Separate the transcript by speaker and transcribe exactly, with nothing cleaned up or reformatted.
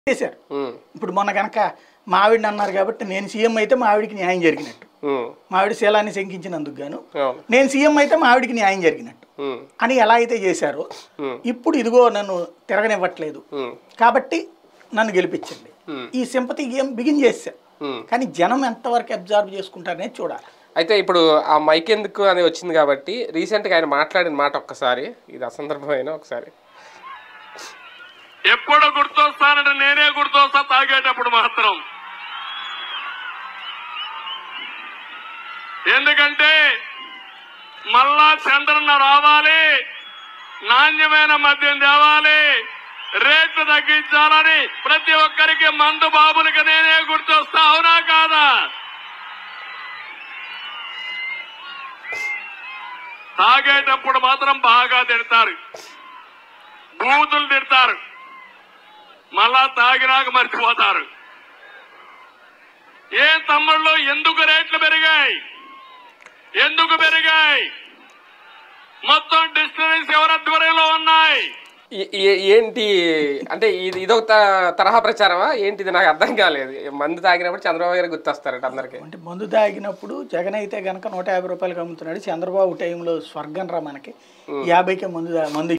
Speaker 1: చేశారు. ఇప్పుడు మొన్న కనుక మా ఆవిడని అన్నారు కాబట్టి నేను సీఎం అయితే మా ఆవిడికి న్యాయం జరిగినట్టు, మా ఆవిడ శీలాన్ని శంకించినందుకు గాను నేను సీఎం అయితే మా ఆవిడికి న్యాయం జరిగినట్టు అని ఎలా అయితే చేశారో ఇప్పుడు ఇదిగో నన్ను తిరగనివ్వట్లేదు కాబట్టి నన్ను గెలిపించండి, ఈ సింపతి గేమ్ బిగిన్ చేశారు. కానీ జనం ఎంతవరకు అబ్జర్వ్ చేసుకుంటారనేది చూడాలి.
Speaker 2: అయితే ఇప్పుడు ఆ మైక్ ఎందుకు అని వచ్చింది కాబట్టి రీసెంట్గా ఆయన మాట్లాడిన మాట ఒక్కసారి, ఇది అసందర్భమైన ఒకసారి.
Speaker 3: ఎప్పుడు గుర్తొస్తానంటే నేనే గుర్తొస్తా తాగేటప్పుడు మాత్రం. ఎందుకంటే మళ్ళా చంద్రన్న రావాలి, నాణ్యమైన మద్యం తేవాలి, రేట్లు తగ్గించాలని ప్రతి ఒక్కరికి మందు బాబులకి నేనే గుర్తొస్తా. అవునా కాదా? తాగేటప్పుడు మాత్రం బాగా తిడతారు, బూతులు తిడతారు, మళ్ళా తాగినాక మర్చిపోతారు. ఏ తమ్ముళ్ళు ఎందుకు రేట్లు పెరిగాయి, ఎందుకు పెరిగాయి? మొత్తం డిస్టరీస్ ఎవరి ఆధ్వర్యంలో ఉన్నాయి?
Speaker 2: ఏంటి అంటే ఇది ఇదొక తరహా ప్రచారమా ఏంటిది? నాకు అర్థం కాలేదు. మందు తాగినప్పుడు చంద్రబాబు గారు గుర్తొస్తారట అందరికి.
Speaker 1: అంటే మందు తాగినప్పుడు జగన్ అయితే గనక నూట యాభై రూపాయలకి అమ్ముతున్నాడు, చంద్రబాబు టైంలో స్వర్గం రా మనకి యాభైకే మందు మందు